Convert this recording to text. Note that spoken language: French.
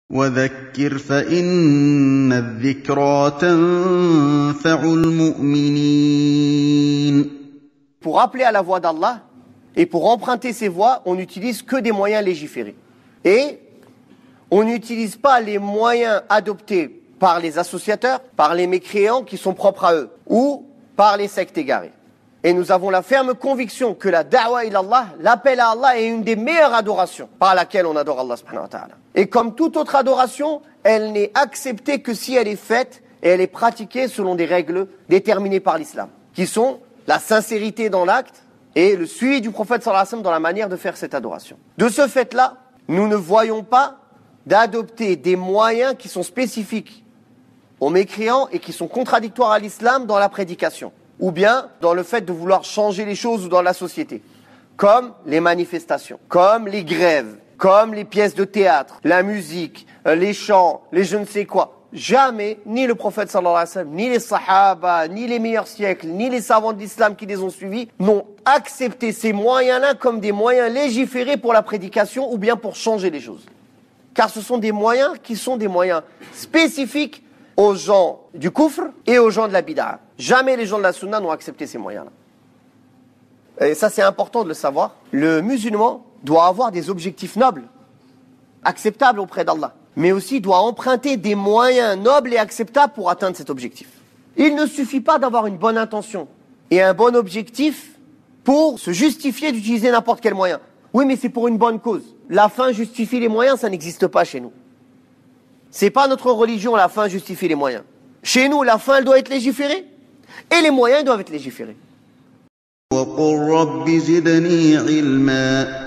وذكر فإن الذكرى تنفع المؤمنين. Pour appeler à la voix d'Allah et pour emprunter ces voies, on n'utilise que des moyens légiférés. Et on n'utilise pas les moyens adoptés par les associateurs, par les mécréants qui sont propres à eux, ou par les sectes égarées. Et nous avons la ferme conviction que la da'wa ilallah, l'appel à Allah, est une des meilleures adorations par laquelle on adore Allah subhanahu wa ta'ala. Et comme toute autre adoration, elle n'est acceptée que si elle est faite et elle est pratiquée selon des règles déterminées par l'islam, qui sont la sincérité dans l'acte et le suivi du prophète sallallahu alayhi wa sallam dans la manière de faire cette adoration. De ce fait-là, nous ne voyons pas d'adopter des moyens qui sont spécifiques aux mécréants et qui sont contradictoires à l'islam dans la prédication, ou bien dans le fait de vouloir changer les choses ou dans la société, comme les manifestations, comme les grèves, comme les pièces de théâtre, la musique, les chants, les je ne sais quoi. Jamais, ni le prophète sallallahu alayhi wa sallam, ni les sahaba, ni les meilleurs siècles, ni les savants de l'islam qui les ont suivis, n'ont accepté ces moyens-là comme des moyens légiférés pour la prédication ou bien pour changer les choses. Car ce sont des moyens qui sont des moyens spécifiques aux gens du kufr et aux gens de la bid'a. Jamais les gens de la sunna n'ont accepté ces moyens-là. Et ça, c'est important de le savoir. Le musulman doit avoir des objectifs nobles, acceptables auprès d'Allah, mais aussi doit emprunter des moyens nobles et acceptables pour atteindre cet objectif. Il ne suffit pas d'avoir une bonne intention et un bon objectif pour se justifier d'utiliser n'importe quel moyen. Oui, mais c'est pour une bonne cause. La fin justifie les moyens, ça n'existe pas chez nous. C'est pas notre religion, la fin justifie les moyens. Chez nous, la fin, elle doit être légiférée et les moyens doivent être légiférés. وقل رب زدني علما